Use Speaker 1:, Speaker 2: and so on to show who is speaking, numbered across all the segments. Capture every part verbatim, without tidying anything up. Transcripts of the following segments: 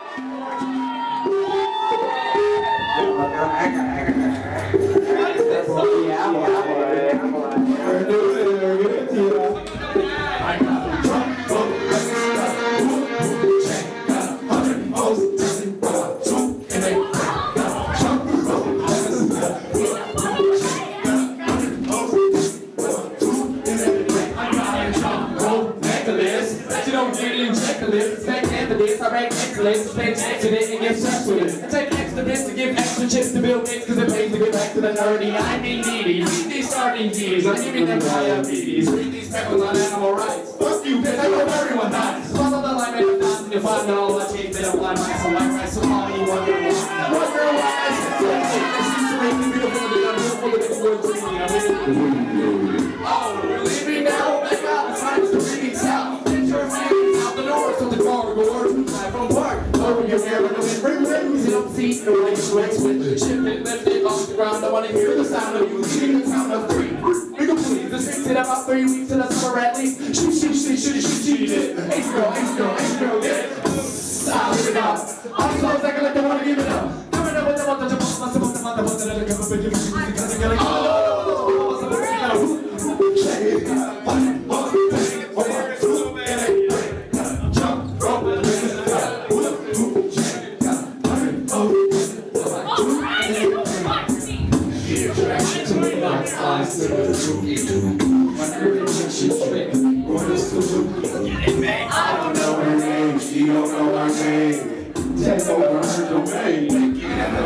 Speaker 1: I rank excellence, take accident and get sex with it. I take extra bits to give extra chips to build mix, cause it pays to get back to the nerdy. I need needy, read these starting keys, I'm giving them diabetes. Read these peppers on animal rights. Fuck you, bitch, I hope everyone dies. Follow the line, make a dance, and you'll find all my chicks, they don't line mice, so like rice, so all you wonder why. Wonder why I said so sick, it seems to make me beautiful, and I'm beautiful, and it's worth dreaming. I'm in. Oh, we're leaving now, oh my god, the time's to reading south. Get your hands out the door, so the car goes. From park, over your hair like a wind, bring rings, you don't see the way you went with. Shift it, lift it off the ground, I want to hear the sound of you, leaving the sound of three. We can please, this fix it about three weeks to the summer at least. Shoot, shoot, shoot, shoot, shoot, shoot it. Ace girl, ace girl, ace girl, get it. I'll leave it out. I'm so second like they want to give it up. Coming up with the one that you want, I'm supposed to want the one that I come up with you, because I gotta go.
Speaker 2: I don't know her name, she don't know her name. Take over her domain.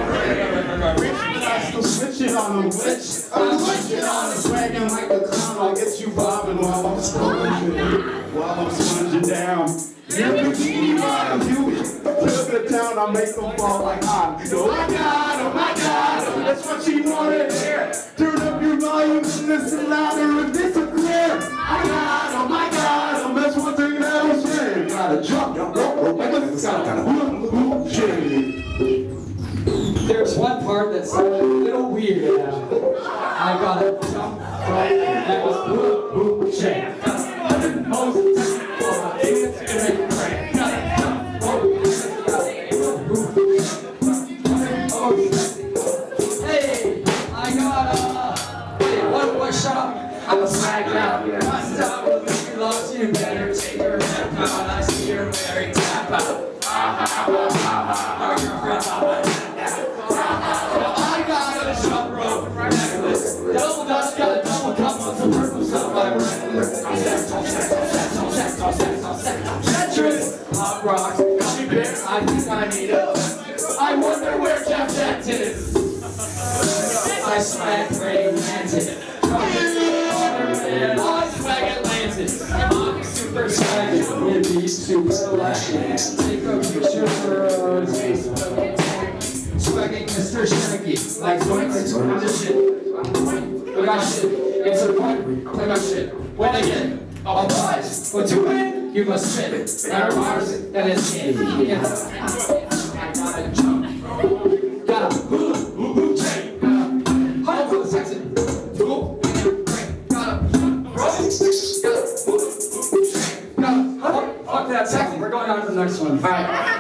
Speaker 2: I still switch it on the witch. I'm switching on the swaggin' like a clown. I'll get you bobbing while I'm sponging, while I'm sponging down. You're bikini bottom, you flip it down, I make them fall like hot. Oh my god, oh my god, oh, that's what she wanted to hear. Turn up your volume and listen louder and disappear. I got, oh my god, oh, that's one thing that I was saying. Gotta jump, jump, jump, gotta shit.
Speaker 1: There's one part that's a little weird. I gotta jump. That was whoop, whoop, shake. I'm a swag out. I stop with me, lost you better take your step out. I see you're wearing tap out. Are your friends on my neck? I got a jump rope necklace. Double Dutch got a double cup on some purple stuff by reckless. I'm sex, I'm sex, I'm sex, I'm sex, I'm sex, I'm sex, I'm treacherous. Hot rocks, gummy bears, I think I need a. I wonder where Jeff Jett is. I swag great mantis. I swag Atlantis. I'm super swag. It be super electric. Take a picture for a taste. Swagging Mister Shaggy. Like zoinks, I'm just shit. I got shit. It's a point. I got shit. When again, I'll rise. But to win, you must spit. There are Mars that is in. I gotta jump. Gotta hula, hula, chain. Gotta hunt for the Saxon. Tool. Fuck that, second. We're going on to the next one. All right.